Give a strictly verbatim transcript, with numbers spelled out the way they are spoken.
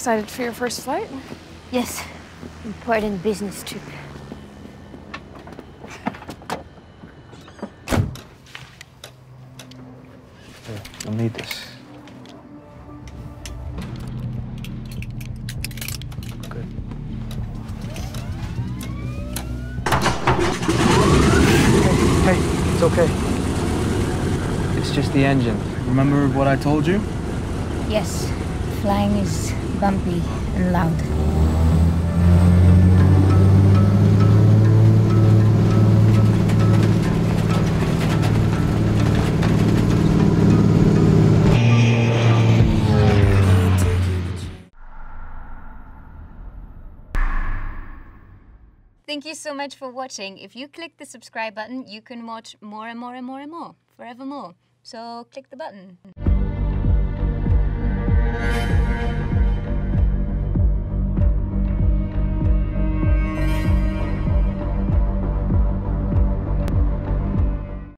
excited for your first flight? Yes. Important business trip. Here, you'll need this. Good. Hey, hey, it's okay. It's just the engine. Remember what I told you? Yes. Flying is bumpy and loud. Thank you so much for watching. If you click the subscribe button, you can watch more and more and more and more, forevermore. So click the button.